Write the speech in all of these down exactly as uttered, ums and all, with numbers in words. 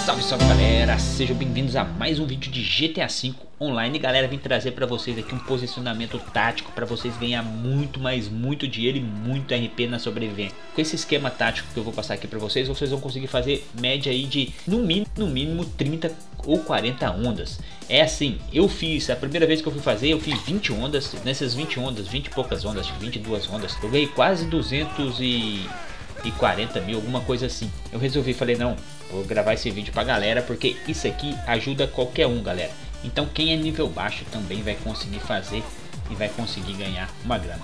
Salve, salve galera, sejam bem-vindos a mais um vídeo de G T A cinco online. Galera, vim trazer para vocês aqui um posicionamento tático para vocês ganhar muito, mas muito dinheiro e muito R P na sobrevivência. Com esse esquema tático que eu vou passar aqui para vocês, vocês vão conseguir fazer média aí de no mínimo, no mínimo trinta ou quarenta ondas. É assim, eu fiz, a primeira vez que eu fui fazer, eu fiz vinte ondas. Nessas vinte ondas, vinte e poucas ondas, acho que vinte e duas ondas, eu ganhei quase duzentos e quarenta mil, alguma coisa assim. Eu resolvi, falei, não, vou gravar esse vídeo pra galera, porque isso aqui ajuda qualquer um, galera. Então quem é nível baixo também vai conseguir fazer e vai conseguir ganhar uma grana.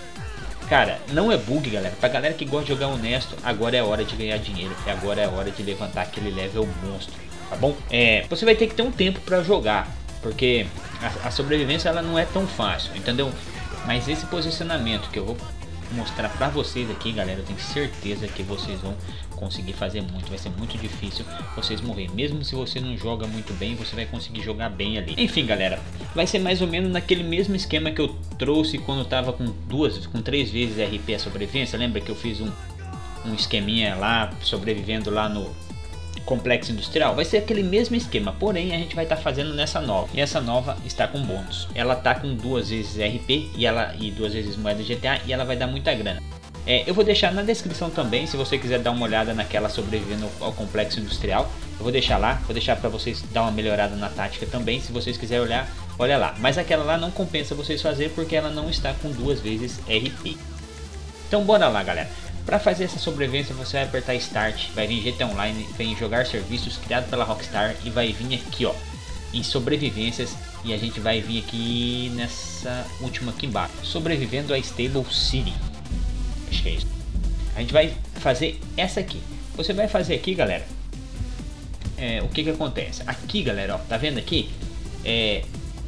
Cara, não é bug, galera. Pra galera que gosta de jogar honesto, agora é hora de ganhar dinheiro, e agora é hora de levantar aquele level monstro, tá bom? É, você vai ter que ter um tempo pra jogar, porque a, a sobrevivência ela não é tão fácil, entendeu? Mas esse posicionamento que eu vou mostrar pra vocês aqui, galera, eu tenho certeza que vocês vão conseguir fazer muito. Vai ser muito difícil vocês morrer. Mesmo se você não joga muito bem, você vai conseguir jogar bem ali. Enfim, galera, vai ser mais ou menos naquele mesmo esquema que eu trouxe quando eu tava com duas, com três vezes R P a sobrevivência. Lembra que eu fiz um, um esqueminha lá, sobrevivendo lá no Complexo Industrial? Vai ser aquele mesmo esquema, porém a gente vai estar tá fazendo nessa nova. E essa nova está com bônus. Ela tá com duas vezes R P e ela e duas vezes moeda G T A, e ela vai dar muita grana. É, eu vou deixar na descrição também, se você quiser dar uma olhada naquela sobrevivendo ao Complexo Industrial. Eu vou deixar lá, vou deixar para vocês dar uma melhorada na tática também. Se vocês quiserem olhar, olha lá. Mas aquela lá não compensa vocês fazer, porque ela não está com duas vezes R P. Então bora lá, galera. Para fazer essa sobrevivência, você vai apertar Start, vai vir G T A Online, vem jogar serviços criado pela Rockstar e vai vir aqui, ó, em sobrevivências, e a gente vai vir aqui nessa última aqui embaixo, sobrevivendo a Stable City. Acho que é isso. A gente vai fazer essa aqui. Você vai fazer aqui, galera. É, o que que acontece? Aqui, galera, ó, tá vendo aqui? É,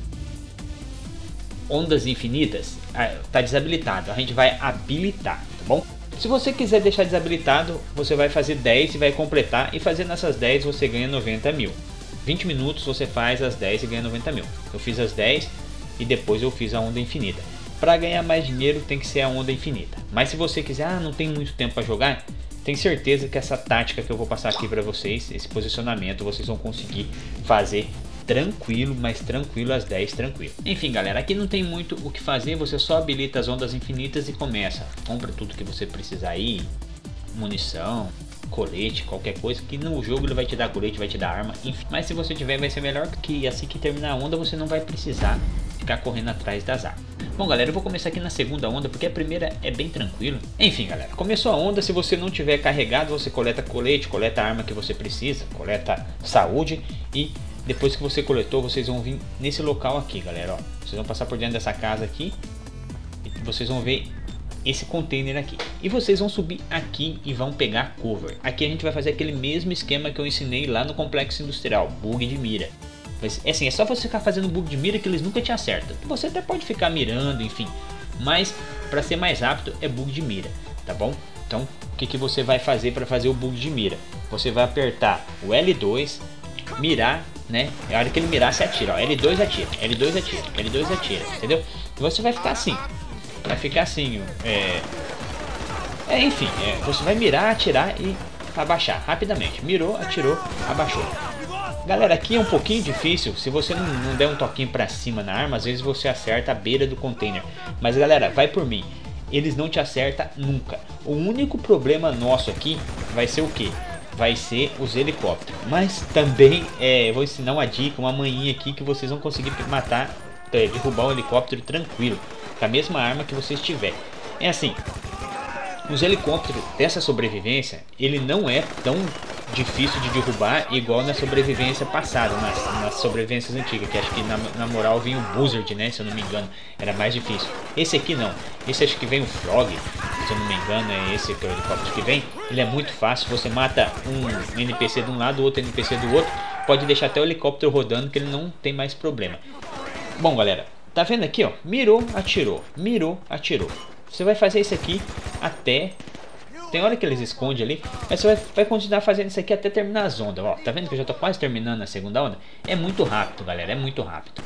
ondas infinitas, tá desabilitado. A gente vai habilitar, tá bom? Se você quiser deixar desabilitado, você vai fazer dez e vai completar, e fazendo essas dez você ganha noventa mil. vinte minutos você faz as dez e ganha noventa mil. Eu fiz as dez e depois eu fiz a onda infinita. Para ganhar mais dinheiro tem que ser a onda infinita. Mas se você quiser, ah, não tem muito tempo para jogar, tem certeza que essa tática que eu vou passar aqui para vocês, esse posicionamento, vocês vão conseguir fazer tranquilo, mas tranquilo, às dez tranquilo. Enfim, galera, aqui não tem muito o que fazer, você só habilita as ondas infinitas e começa. Compra tudo que você precisar aí, munição, colete, qualquer coisa, que no jogo ele vai te dar colete, vai te dar arma, enfim. Mas se você tiver, vai ser melhor, que assim que terminar a onda você não vai precisar ficar correndo atrás das armas. Bom, galera, eu vou começar aqui na segunda onda, porque a primeira é bem tranquilo. Enfim, galera, começou a onda, se você não tiver carregado, você coleta colete, coleta a arma que você precisa, coleta saúde, e depois que você coletou, vocês vão vir nesse local aqui, galera, ó. Vocês vão passar por dentro dessa casa aqui e vocês vão ver esse container aqui. E vocês vão subir aqui e vão pegar cover. Aqui a gente vai fazer aquele mesmo esquema que eu ensinei lá no Complexo Industrial, bug de mira. Mas, é assim, é só você ficar fazendo bug de mira que eles nunca te acertam. Você até pode ficar mirando, enfim. Mas para ser mais rápido é bug de mira, tá bom? Então o que, que você vai fazer para fazer o bug de mira? Você vai apertar o L dois, mirar, né? É a hora que ele mirar, você atira, ó. L dois atira, L dois atira, L dois atira, entendeu? E você vai ficar assim, vai ficar assim, é, é enfim, é, você vai mirar, atirar e abaixar rapidamente. Mirou, atirou, abaixou. Galera, aqui é um pouquinho difícil. Se você não, não der um toquinho pra cima na arma, às vezes você acerta a beira do container. Mas galera, vai por mim, eles não te acertam nunca. O único problema nosso aqui vai ser o que? Vai ser os helicópteros. Mas também é, eu vou ensinar uma dica, uma manhinha aqui, que vocês vão conseguir matar, é, derrubar um helicóptero tranquilo, com a mesma arma que vocês tiverem. É assim, os helicópteros dessa sobrevivência, ele não é tão difícil de derrubar igual na sobrevivência passada, nas, nas sobrevivências antigas, que acho que na, na moral vinha o Buzzard, né, se eu não me engano, era mais difícil. Esse aqui não, esse acho que vem o Frog, se eu não me engano é esse que é o helicóptero que vem. Ele é muito fácil, você mata um N P C de um lado, outro N P C do outro, pode deixar até o helicóptero rodando que ele não tem mais problema. Bom, galera, tá vendo aqui, ó, mirou, atirou, mirou, atirou. Você vai fazer isso aqui até... Tem hora que eles escondem ali, mas você vai, vai continuar fazendo isso aqui até terminar as ondas, ó. Tá vendo que eu já tô quase terminando a segunda onda? É muito rápido, galera, é muito rápido.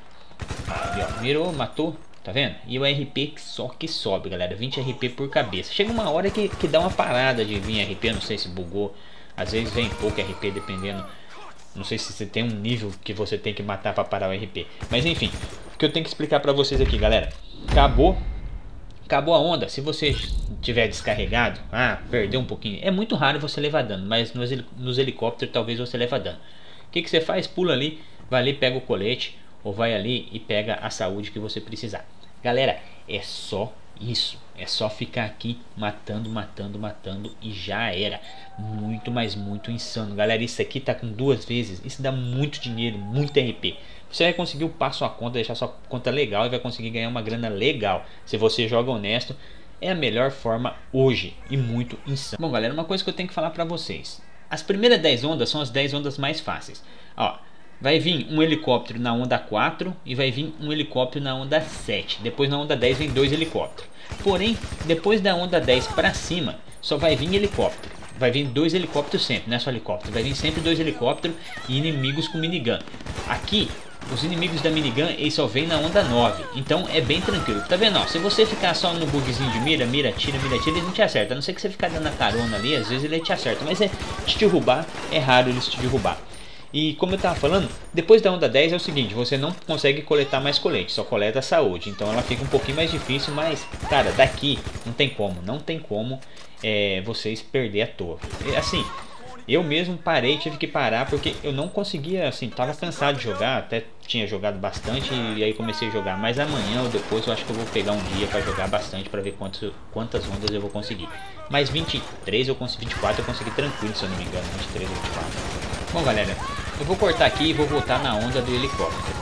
Ali, ó, mirou, matou, tá vendo? E o R P só que sobe, galera, vinte R P por cabeça. Chega uma hora que, que dá uma parada de vir R P, não sei se bugou Às vezes vem pouco R P dependendo. Não sei se você tem um nível que você tem que matar para parar o R P. Mas enfim, o que eu tenho que explicar para vocês aqui, galera. Acabou. Acabou a onda. Se você tiver descarregado, ah, perdeu um pouquinho. É muito raro você levar dano, mas nos, nos helicópteros talvez você leva dano. O que, que você faz? Pula ali, vai ali, pega o colete, ou vai ali e pega a saúde que você precisar. Galera, é só isso. É só ficar aqui matando, matando, matando e já era. Muito, mas muito insano. Galera, isso aqui tá com duas vezes. Isso dá muito dinheiro, muito R P. Você vai conseguir upar sua conta, deixar sua conta legal e vai conseguir ganhar uma grana legal. Se você joga honesto, é a melhor forma hoje e muito insano. Bom, galera, uma coisa que eu tenho que falar pra vocês. As primeiras dez ondas são as dez ondas mais fáceis. Ó, vai vir um helicóptero na onda quatro e vai vir um helicóptero na onda sete. Depois na onda dez vem dois helicópteros. Porém, depois da onda dez pra cima, só vai vir helicóptero. Vai vir dois helicópteros sempre, não é só helicóptero. Vai vir sempre dois helicópteros e inimigos com minigun. Aqui, os inimigos da minigun, eles só vêm na onda nove. Então é bem tranquilo. Tá vendo? Ó, se você ficar só no bugzinho de mira, mira, tira, mira, tira, ele não te acerta. A não ser que você ficar dando a carona ali, às vezes ele te acerta. Mas é te derrubar, é raro eles te derrubar. E como eu tava falando, depois da onda dez é o seguinte, você não consegue coletar mais colete, só coleta saúde. Então ela fica um pouquinho mais difícil, mas, cara, daqui não tem como, não tem como é, vocês perder à toa. E, assim, eu mesmo parei, tive que parar porque eu não conseguia, assim, tava cansado de jogar, até tinha jogado bastante e aí comecei a jogar. Mas amanhã ou depois eu acho que eu vou pegar um dia para jogar bastante, para ver quantos, quantas ondas eu vou conseguir. Mas vinte e três eu consegui, vinte e quatro eu consegui tranquilo, se eu não me engano, vinte e três ou vinte e quatro. Bom, galera, eu vou cortar aqui e vou voltar na onda do helicóptero.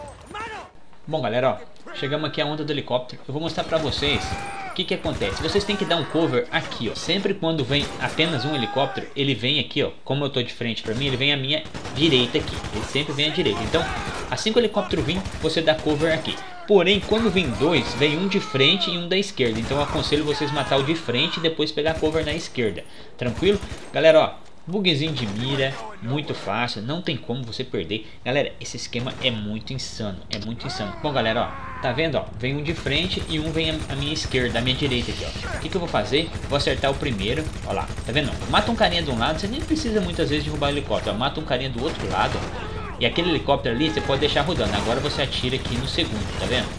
Bom, galera, ó, chegamos aqui à onda do helicóptero. Eu vou mostrar pra vocês o que que acontece. Vocês têm que dar um cover aqui, ó. Sempre quando vem apenas um helicóptero, ele vem aqui, ó. Como eu tô de frente pra mim, ele vem à minha direita aqui. Ele sempre vem à direita. Então, assim que o helicóptero vir, você dá cover aqui. Porém, quando vem dois, vem um de frente e um da esquerda. Então eu aconselho vocês matar o de frente e depois pegar cover na esquerda. Tranquilo? Galera, ó. Bugzinho de mira, muito fácil, não tem como você perder. Galera, esse esquema é muito insano, é muito insano. Bom, galera, ó, tá vendo, ó, vem um de frente e um vem à minha esquerda, à minha direita aqui, ó. O que que eu vou fazer? Vou acertar o primeiro, ó lá, tá vendo? Mata um carinha de um lado, você nem precisa muitas vezes derrubar o helicóptero, ó, mata um carinha do outro lado, ó, e aquele helicóptero ali você pode deixar rodando. Agora você atira aqui no segundo, tá vendo?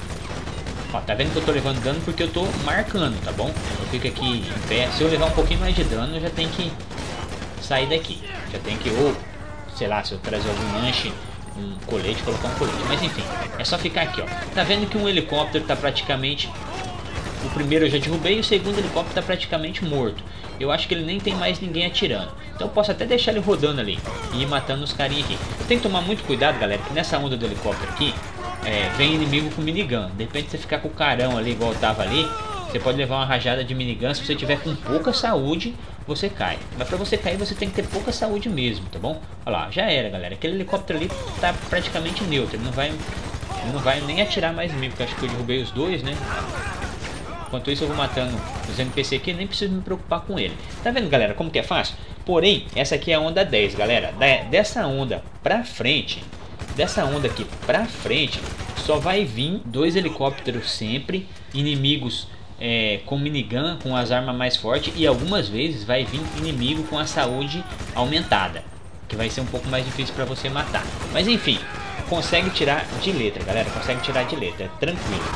Ó, tá vendo que eu tô levando dano porque eu tô marcando, tá bom? Eu fico aqui em pé, se eu levar um pouquinho mais de dano, eu já tenho que sair daqui, já tem que, ou sei lá, se eu trazer algum lanche, um colete, colocar um colete, mas enfim, é só ficar aqui, ó. Tá vendo que um helicóptero tá praticamente, o primeiro eu já derrubei e o segundo helicóptero tá praticamente morto. Eu acho que ele nem tem mais ninguém atirando, então eu posso até deixar ele rodando ali e ir matando os carinhas aqui. Eu tenho que tomar muito cuidado, galera, que nessa onda do helicóptero aqui é, vem inimigo com minigun. De repente você ficar com o carão ali igual eu tava ali, você pode levar uma rajada de minigun. Se você tiver com pouca saúde, você cai. Mas pra você cair, você tem que ter pouca saúde mesmo, tá bom? Olha lá, já era, galera. Aquele helicóptero ali tá praticamente neutro. Ele não vai, ele não vai nem atirar mais em mim, porque eu acho que eu derrubei os dois, né? Enquanto isso eu vou matando os N P C aqui, nem preciso me preocupar com ele. Tá vendo, galera, como que é fácil? Porém, essa aqui é a onda dez, galera. Dessa onda pra frente, dessa onda aqui pra frente, só vai vir dois helicópteros sempre, inimigos É, com minigun, com as armas mais fortes, e algumas vezes vai vir inimigo com a saúde aumentada, que vai ser um pouco mais difícil para você matar. Mas enfim, consegue tirar de letra, galera, consegue tirar de letra, é tranquilo.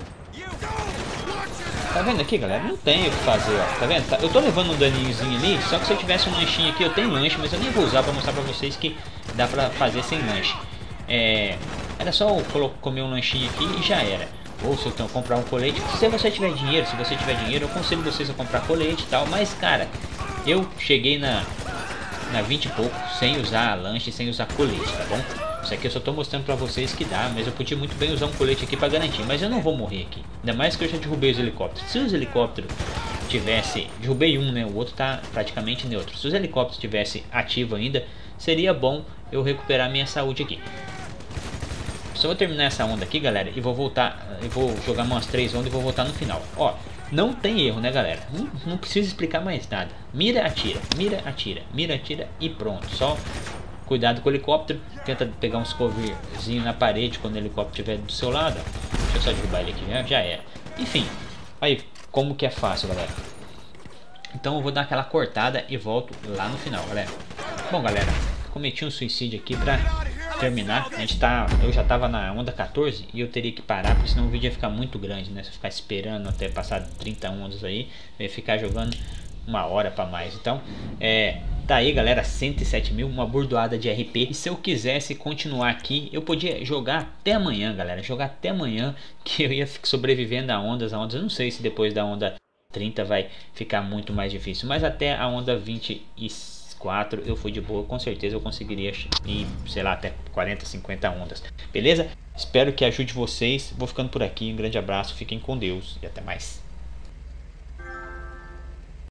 Tá vendo aqui, galera? Não tem o que fazer, ó. Tá vendo? Eu tô levando um daninhozinho ali, só que se eu tivesse um lanchinho aqui, eu tenho lanche, mas eu nem vou usar para mostrar para vocês que dá para fazer sem lanche. É, era só eu comer um lanchinho aqui e já era. Ou se eu tenho que comprar um colete, se você tiver dinheiro, se você tiver dinheiro, eu aconselho vocês a comprar colete e tal. Mas, cara, eu cheguei na, na vinte e pouco sem usar lanche, sem usar colete, tá bom? Isso aqui eu só tô mostrando pra vocês que dá, mas eu podia muito bem usar um colete aqui pra garantir. Mas eu não vou morrer aqui, ainda mais que eu já derrubei os helicópteros. Se os helicópteros tivesse, derrubei um, né, o outro tá praticamente neutro. Se os helicópteros tivesse ativo ainda, seria bom eu recuperar minha saúde aqui. Só vou terminar essa onda aqui, galera, e vou voltar, eu vou jogar umas três ondas e vou voltar no final. Ó, não tem erro, né, galera? Não, não precisa explicar mais nada. Mira, atira, mira, atira, mira, atira e pronto. Só cuidado com o helicóptero, tenta pegar uns coverzinhos na parede quando o helicóptero estiver do seu lado. Deixa eu só derrubar ele aqui, já, já era. Enfim, aí como que é fácil, galera. Então eu vou dar aquela cortada e volto lá no final, galera. Bom, galera, cometi um suicídio aqui pra terminar. A gente tá, eu já tava na onda quatorze e eu teria que parar, porque senão o vídeo ia ficar muito grande, né? Se eu ficar esperando até passar trinta ondas aí, eu ia ficar jogando uma hora pra mais. Então, é, tá aí, galera, cento e sete mil, uma burdoada de R P. E se eu quisesse continuar aqui, eu podia jogar até amanhã, galera. Jogar até amanhã, que eu ia sobrevivendo a ondas, a ondas. Eu não sei se depois da onda trinta vai ficar muito mais difícil, mas até a onda vinte e quatro eu fui de boa. Com certeza eu conseguiria ir, sei lá, até quarenta, cinquenta ondas. Beleza? Espero que ajude vocês. Vou ficando por aqui. Um grande abraço, fiquem com Deus e até mais.